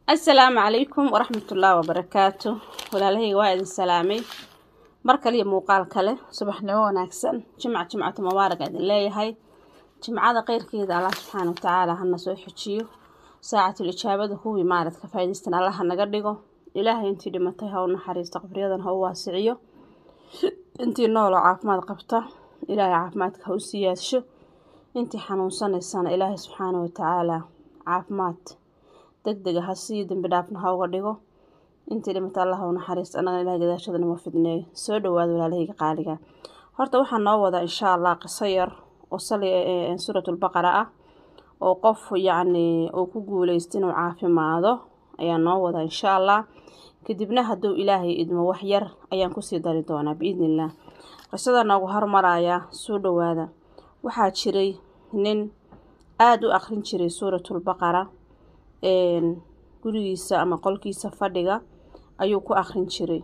السلام عليكم ورحمة الله وبركاته. ولا لهي وايد السلامي مركل يا موقال كله صباح نوون أحسن جمعة مبارك عند الله هاي جمعة غير كذا الله سبحانه وتعالى هالنسوي حشيو ساعة الإجابة هو مارد كفايد استنا الله هنقدقه إلهي أنتي دمتها ونحريز تقبريضا هو واسعيو أنتي نولو عافماد قبطة إلهي عافمادك هو سياسشو أنتي حنون السنة إلهي سبحانه وتعالى عافماد دقدق هسي دم بدافنا هاو غديغو intii dhimata Allah u naxariisto anaga ilaahay gadaashadana ma fidneeyo soo dhawaad walaalahayga qaaliga horta waxaan noo wada insha Allah qiso yar oo suuratul baqara ah oo qof oo ku guuleysto inuu caafimaado ayaa noo wada insha Allah kadibna haduu ilaahay idmo wax yar ayaan ku sii dari doonaa biidnillah qisada nagu hormaraya soo dhawaada waxaa jiray nin aad u akhrin jiray suuratul baqara gurigiisa ama qolkiisa fadhiga ayuu ku akhrin jiray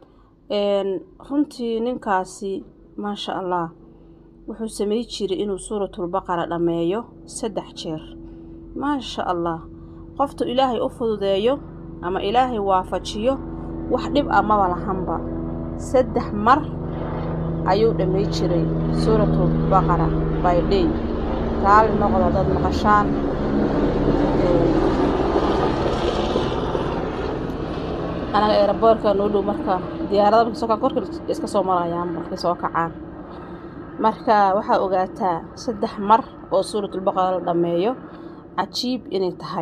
runtii ninkaasi ma sha Allah wuxuu sameey jiray inuu suuratul baqara dhameeyo 3 jeer ma sha Allah qoftu ilaahay u fududeeyo ama ilaahay waafajiyo wax dhib ama walahanba 3 mar ayuu dhameey jiray suuratul baqara by day qaal noqdo dad maqashaan anaga airportka noo dhow marka diyaarada soo ka korka iska soo marayaan markay soo kacaan marka waxa ogaataa 3 mar oo suuratul baqara la dhameeyo ajiib inay tahay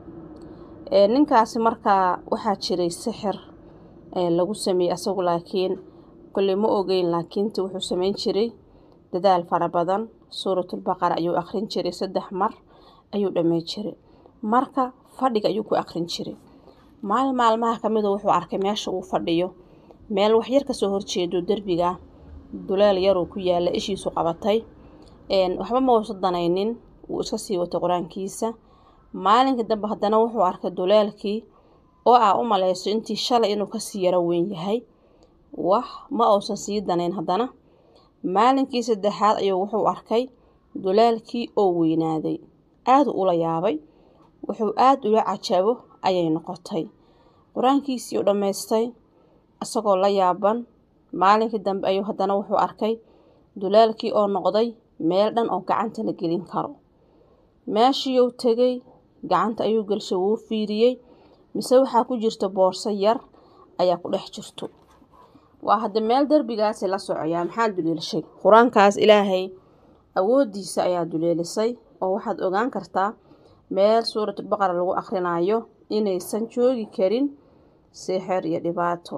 ninkaasi marka waxa jiray sixir lagu sameeyay asagu laakiin kulli ma ogeyn laakiin wuxuu sameyn jiray dadaal fara badan suuratul baqara ayuu akhrin jiray 3 mar ayuu dhameey jiray marka fadhiga ayuu ku akhrin jiray maalmaha kamid wuxuu arkay meesha uu fadhiyo meel wax yar ka soo horjeedo darbiga duleel yar oo ku yaala ishiisu qabatay waxba ma uusan danaynin uu iska sii wato quraankiisa maalinka dambe hadana wuxuu arkay duleelkii oo u maleyso intii shalay inuu ka sii yara weyn yahay wax ma uusan sii danayn hadana maalinkii saddexaad ayuu wuxuu arkay duleelkii oo weynaaday aad u la yaabay wuxuu aad u cajabo ayay noqotay quraankiisii oo dhameystay asagoo la yaaban maalinkii dambe ayuu hadana wuxuu arkay duleelkii oo noqday meel dhan oo gacanta la gelin karo meeshii uu tagay gacanta ayuu galshay wuu fiiriyay mise waxa ku jirta boorso yar ayaa ku dhex jirto waa hada meel darbigaas la socaya maxaa duleelisay quraankaas ilaahay awoodiisa ayaa duleelisay oo waxaad ogaan kartaa meel suuratul baqara lagu akhrinayo inaysan joogi karin sixir iyo dhibaato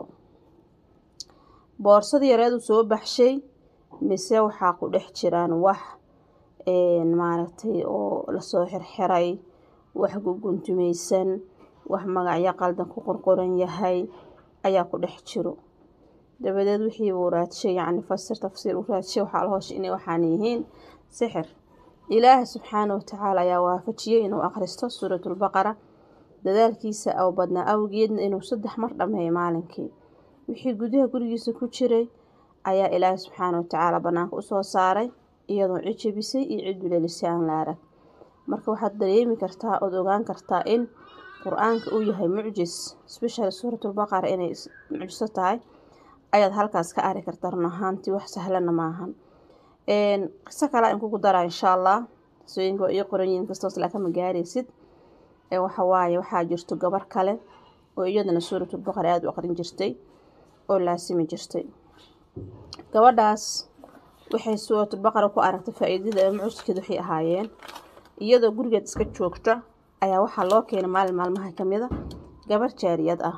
boorsadii yareedu soo baxshay mise waxa ku dhex jiraan wax maaragtay oo la soo xirxiray wax guguntumeysan wax magacyo qaldan ku qorqoran yahay ayaa ku dhex jiro dabadeed wixii uu raadshay tafsiir uu raadshay waxa la hoosh inay waxaan yihiin sixir ilaahay subxaanahu wa ta'aala ayaa waafajiyay inuu akhristo suuratul baqara dadaalkiisa oo badnaa awgeedna inuu 3 mar dhameeyo maalinkii wixii gudaha gurigiisa ku jiray ayaa ilaahay subxaanahu wa ta'aala banaanka u soo saaray iyadoo cijibisay iyo cid duleelisay aan la arag marka waxaad dareemi kartaa oo ogaan kartaa in quraanka uu yahay mucjis special suuratul baqara inay mucjiso tahay ayaad halkaas ka arki kartaa run ahaantii wax sahlan ma ahan qisa kale in ku dara insha Allah sooyinka iyo qoranyiin kastoo laakiin ma gaaraysid waxa jirto gabar kale oo iyadana suuratul baqara aad u akhrin jirtay oo laasimi jirtay gabadhaas waxay suuratul baqara ku aragtay faa'iidada ee mucjiskeedu waxay ahaayeen iyadoo gurigeed iska joogta ayaa waxa loo keenay maalmaha kamida gabar jaariyad ah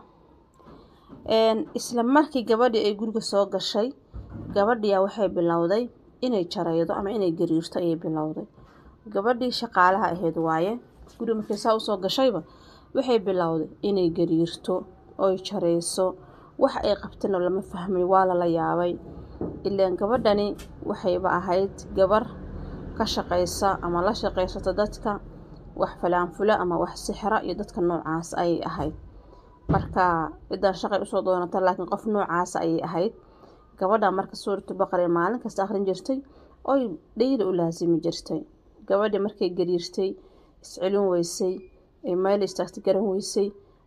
isla markii gabadhii ay guriga soo gashay gabadhii waxay bilowday inay jaraydo ama inay gariirto ay bilowday gabadhii shaqaalaha ahayd waaye guriga markay soo soo gashayba waxay bilowday inay gariirto oo jarayso wax ay qabtana lama fahmay waa la yaabay ilaa gabadhani waxayba ahayd gabar ka shaqeysa ama la shaqeysata dadka wax fula ama wax sixra iyo dadka noocaas ay ahayd marka idan shaqay u soo doonata laakiin qof noocaas ay ahayd gabadha marka suuratul baqara maalin kasta akhrin jirtay oo dhayl u laasimi jirtay gabadha markay gariirtay iscilin weysay meel istaagti garan weysay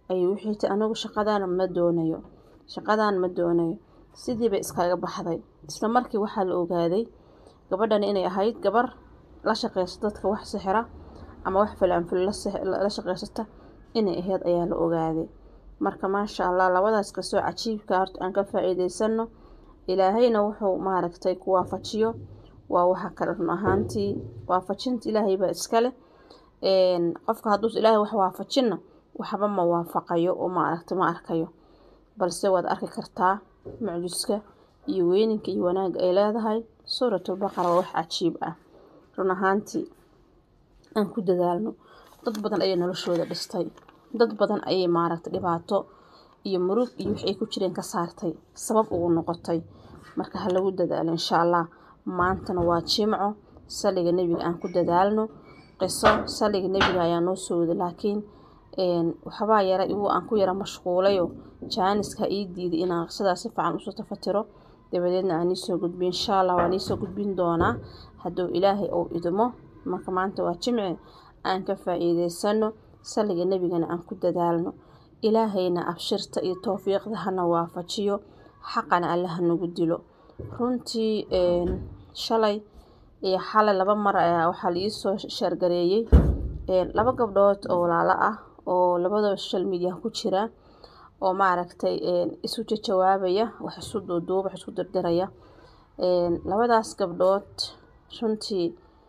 ay wixii anagu shaqadan ma doonayo sidii bay iskaga baxday. isla markii waxaa la ogaaday gabadhan inay ahayd gabar la shaqeyso dadka wax sixira ama wax filan la shaqeysata inay ahayd ayaa la ogaaday. marka maasha Allah labadaas ka soo cajiibka aan ka faa'iideysano ilaahayna wuxuu maaragtay ku waafajiyo waa waxa kale run ahaantii waafajinta ilaahay baa iska leh. qofka hadduu ilaahay wax waafajina waxba ma waafaqayo oo maaragtay ma arkayo, balse waad arki kartaa mucjiska iyo weyninka iyo wanaag ay leedahay suuratul baqara. wax cajiib ah run ahaantii aan ku dadaalno. dad badan ayay noloshooda dhistay, dad badan ayay maaragtay dhibaato iyo murug iyo wixii ku jireen ka saartay, sabab ugu noqotay. marka ha lagu dadaalo insha Allah. maantana waa jimco, saliga nabiga aan ku dadaalno. qiso saliga nabiga ayaa noo soo wada, laakiin waxba yara aan ku yara mashquulayo jaaniska ii diiday inaan sidaas si fiican u soo tafatiro. dabadeedna aan soo gudbin insha Allah, waan soo gudbin doonaa hadduu ilaahay oo idmo. marka maanta waa jimce aan ka faa'iideysano, saliga nabigana aan ku dadaalno. ilaahayna abshirta iyo tawfiiqda hana waafajiyo, xaqana Allah nagu dilo. runtii shalay iyo xalay laba mar ayaa waxaa la soo shargareeyay laba gabdhood oo walaalo ah oo labadaba social media ku jira oo maaragtay isu jawaabaya, wax isu duuduub, wax isku dirdiraya. labadaas gabdhood runtii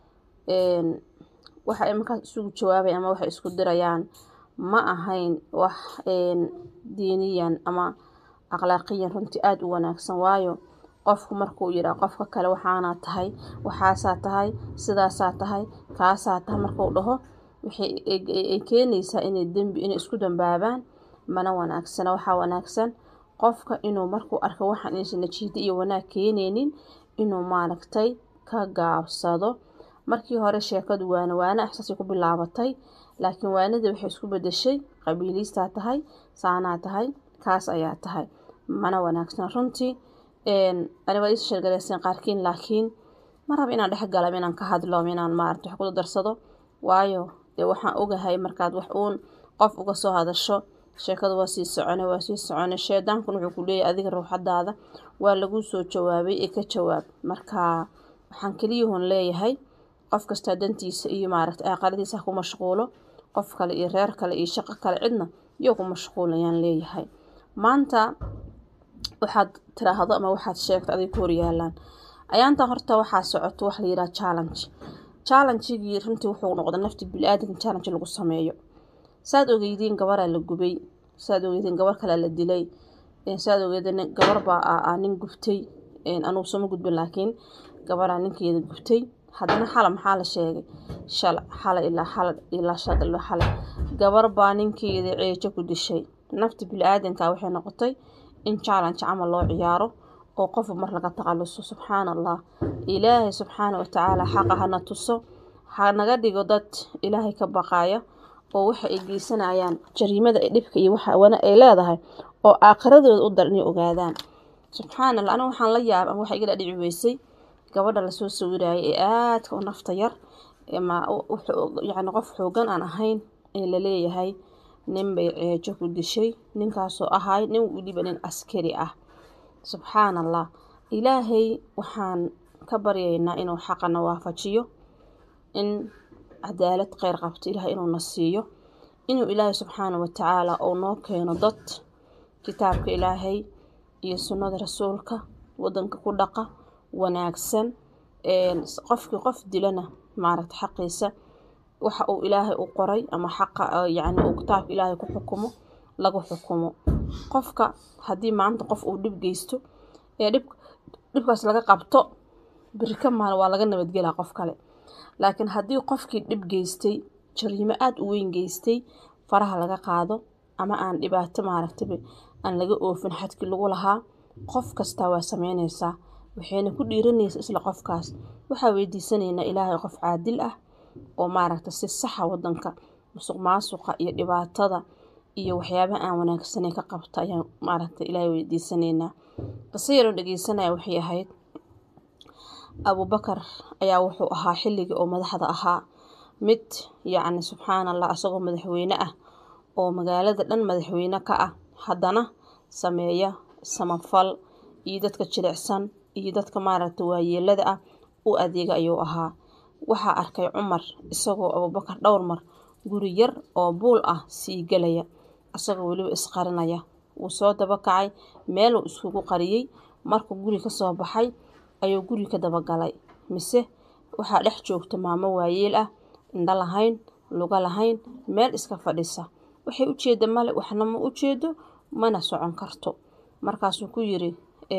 waxa ay markaas isugu jawaabay ama waxa isku dirayaan ma ahayn wax diiniyan ama akhlaaqiyan runtii aad u wanaagsan. waayo qofku markuu yiraahdo qofka kale waxaana tahay, waxaasaa tahay, sidaasaa tahay, kaasaa tahay markuu dhaho wixii ay keenaysaa inay isku dambaabaan. mana wanaagsana. waxaa wanaagsan qofka inuu markuu arko waxaan inaysan natiijo iyo wanaag keenaynin inuu maaragtay ka gaabsado. markii hore sheekadu waana axsaasi ku bilaabatay, laakiin waanada waxay isku bedeshay qabiilista tahay, saanaa tahay, kaas ayaa tahay. mana wanaagsan runtii. aniga is sheegalaysan qaarkiin, laakiin ma rabo inaan dhex galo, inaan ka hadlo, inaan maaragtay wax ku darsado. waayo waxaan ogahay markaad wax uun qof uga soo hadasho sheekadu waa sii socone sheedaankuna wuxuu ku leeyahay adiga ruuxadaada waa lagu soo jawaabay ee ka jawaab. marka waxaan kaliyahoon leeyahay qof kasta dantiisa iyo maaragtay aqaladiisa ku mashquulo, qof kale iyo reer kale iyo shaqo kale cidna iyo ku mashquulayaan leeyahay. maanta waxaad tiraahdo ama waxaad sheegto adiga hor yaalaan ayaanta horta waxaa socoto wax la yiraahdo challenge-gii runtii wuxuu noqday nafti bini'aadamka challenge lagu sameeyo. saad ogeydin gabar la gubay, saad ogeydin gabar kale la dilay, saad ogeydin gabar baa nin guftay, anuu soo gudbin laakiin gabar ninkeeda guftay. haddana xala maxaa la sheegay xala ilaa gabar baa ninkeeda ceejo ku dishay. nafti bini'aadamka waxay noqotay in challenge ama loo ciyaaro oo qof mar laga taqaluso. subxaanallah. ilaahay subxaanahu wa ta'ala xaqa hana tuso, ha naga dhigo dad ilaahay ka baqaya oo waxa ay geysanayaan jariimada ee dhibka iyo waxa wana ay leedahay oo aakhiradooda u darni ogaadaan. subxaanallah. ana waxaan la yaabay waxa iga dhici weysay gabadha la soo sawirayay ee aadka u nafta yar ma yacni qof xoogan aan ahayn ee la leeyahay nin bay ceejo ku dishay, ninkaasoo ahay nin waliba nin askari ah. subxaanallah. ilaahay waxaan ka baryaynaa inuu xaqana waafajiyo, in cadaalad khayr qabto ilaahay inuu nasiiyo, inuu ilaahay subxaanahu wa ta'ala oo noo keeno dad kitaabka ilaahay iyo sunnada rasuulka wadanka ku dhaqa wanaagsan. qofkii qof dilana maaragtay xaqiisa waxa uu ilaahay u qoray ama xaqa yacni uu kitaabka ilaahay ku xukumo lagu xukumo. qofka haddii maanta qof uu dhib geysto ee dhibkaas laga qabto birka maal waa laga nabadgelaa qof kale. laakiin haddii qofkii dhib geystay jariimo aad u weyn geystay faraha laga qaado ama aan dhibaato maaragtay aan laga oofin xadkii lagu lahaa, qof kasta waa sameynaysaa waxayna ku dhiiranaysaa isla qofkaas. waxaa weydiisanaynaa ilaahay qof caadil ah oo maaragtay si sax ah wadanka musuqmaasuqa iyo dhibaatada iyo waxyaabaha aan wanaagsaneyn ka qabta ayaan maaragtay ilaahay weydiisanaynaa. qasayro dhageysanaya waxay ahayd Abubakar ayaa wuxuu ahaa xilligii oo madaxda ahaa mid yacni subxaanallah asagoo madaxweyne ah oo magaalada dhan madaxweyne ka ah haddana sameeya samafal iyo dadka jilicsan iyo dadka maaragtay waayeelada ah u adeega ayuu ahaa. Waxaa arkay Cumar isagoo Abuubakar dhowr mar guri yar oo buul ah sii galaya asagoo weliba isqarinaya. Wuu soo daba kacay meel uu iskugu qariyay. Markuu guri ka soo baxay ayuu guri ka daba galay. Mise waxaa dhex joogta maamo waayeel ah, indho lahayn, luga lahayn, meel iska fadhisa. Waxay u jeedo male, waxna ma u jeedo, mana socon karto. Markaasuu ku yiri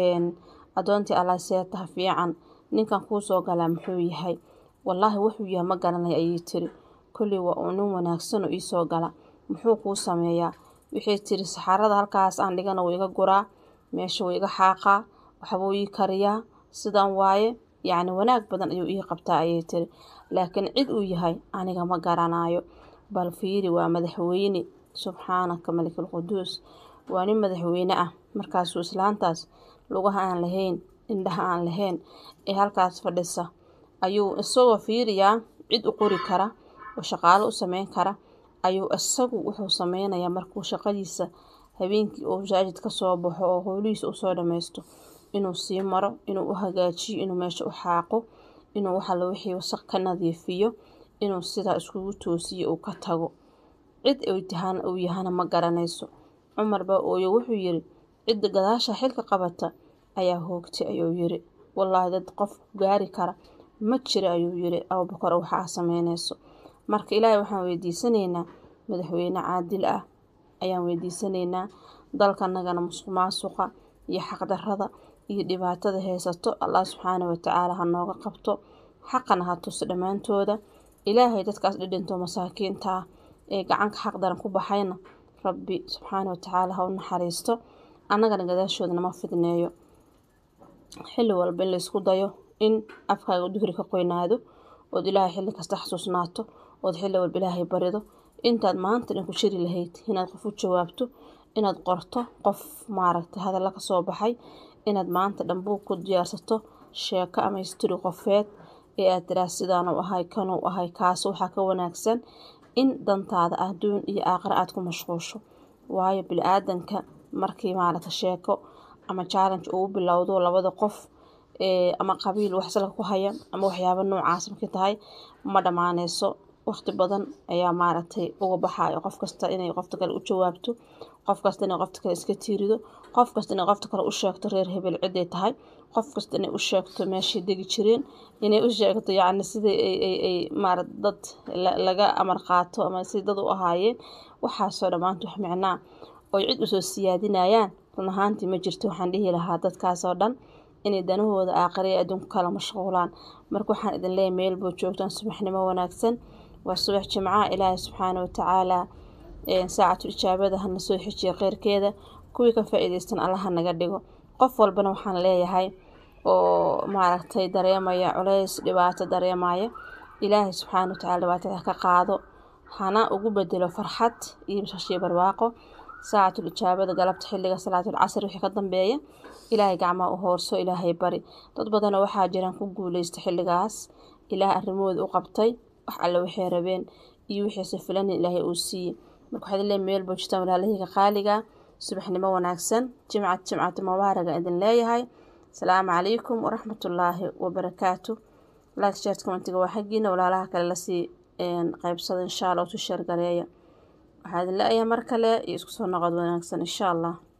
adoontii Allah seetaha fiican, ninkan kuu soo galaa muxuu yahay? Wallaahi wuxuu yahay ma garanay ayay tiri. Kulli waa nin wanaagsan oo ii soo gala. Muxuu kuu sameeyaa? Waxay tiri saxarada halkaas aan dhigana way iga guraa, meesha way iga xaaqaa, waxbuu ii kariyaa, sidaan waaye. Yacni wanaag badan ayuu ii qabtaa ayay tiri. Laakiin cid uu yahay aniga ma garanayo. Bal fiiri waa madaxweyne subxaanaka malikul quduus. Waa nin madaxweyne ah. Markaasuu islaantaas lugaha aan lahayn, indhaha aan lahayn ee halkaas fadhisa ayuu isagoo fiiriyaa cid u qori kara oo shaqaale u sameyn kara ayuu isagu wuxuu sameynayaa markuu shaqadiisa habeenkii oo masaajid ka soo baxo oo howlihiisa u soo dhameysto inuu sii maro, inuu u hagaajiyo, inuu meesha u xaaqo, inuu waxa la wixii wasakh ka nadiifiyo, inuu sidaa iskugu toosiyo uu ka tago. Cid uu yahana ma garanayso. Cumar baa ooyo wuxuu yiri cid gadaasha xilka qabata ayaa hoogtay ayuu yiri. Wallaahi dad qof gaari kara ma jiro ayuu yiri Abuubakar waxa sameynayso. Marka Ilaahay waxaan weydiisanaynaa madaxweyne caadil ah ayaan weydiisanaynaa. Dalkanagana musuqmaasuqa iyo xaq darrada iyo dhibaatada haysato Allah subxaanahu wa ta'aala ha nooga qabto. Xaqana ha tuso dhamaantooda. Ilaahay dadkaas dhidhinto masaakiinta ee gacanka xaq daran ku baxayna Rabbi subxaanahu wa ta'aala ha u naxariisto. Annagana gadaashooda nama fidneeyo. Xilli walba in la isku dayo in afkaaga duhri ka qoynaado oo Ilaahay xilli kasta xasuusnaato oo xilli walba Ilaahay barido intaad maanta dhan ku shiri lahayd inaad qof u jawaabto, inaad qorto qof maaragtay hadal ka soo baxay, inaad maanta dhan buug ku diyaarsato sheeko ama history qofeed ee aad tiraahdo sidaan u ahay kan u ahay kaas waxa ka wanaagsan in dantaada adduun iyo aakhira aad ku mashquusho. Waayo bini'aadanka markii maaragtay sheeko ama challenge uu bilowdo labada qof ama qabiil wax salka ku haya ama waxyaabo noocaas markay tahay ma dhamaanayso. Waqti badan ayaa maaragtay uga baxayo qof kasta inay qofta kale u jawaabto, qof kasta inay qofta kale iska tiirido, qof kasta inay qofta kale u sheegto reer hebel cid ay tahay, qof kasta inay u sheegto meeshii degi jireen, inay u sheegto yacni sidii ay maaragtay dad laga amar qaato ama si dad u ahaayeen. Waxaasoo dhamaantu wax micnaa oo cid u soo siyaadinayaan run ahaantii ma jirto. Waxaan dhihi lahaa dadkaasoo dhan inay danahooda aakhira iyo adduunka kala mashquulaan. Marka waxaan idin leeyahay meel buu joogtaan subaxnimo wanaagsan. waa subax jimcaha Ilaahay subxaanahu wa ta'aala saacatu ijaabada hana soo xijiyo khayrkeeda kuwii ka faa'iideystan Allah naga dhigo. Qof walbana waxaan leeyahay oo maaragtay dareemaya culays dhibaato dareemaya Ilaahay subxaanahu wa ta'aala dhibaatada ka qaado hana ugu bedelo farxad iyo bashashiyo barwaaqo. saacatu ijaabada galabta xilliga salaatul casr wixii ka dambeeya Ilaahay gacmaha u hoorso, Ilaahay bari. Dad badan waxaa jiraan ku guuleysta xilligaas Ilaahay arrimooda u qabtay wax alla waxay rabeen iyo wixii si filan Ilaahay uu siiyay. Marka waxaad leeyahay meel boojta walaalahayga qaaliga subaxnimo wanaagsan jimcad mubaaraga idin leeyahay. Assalaamu calaykum waraxmatullaahi wabarakaatuh. like share commentiga waa xaqiina walaalaha kale la sii qaybsada insha Allah u share gareeya. waxaad leeyahay mar kale isku soo noqod wanaagsan insha Allah.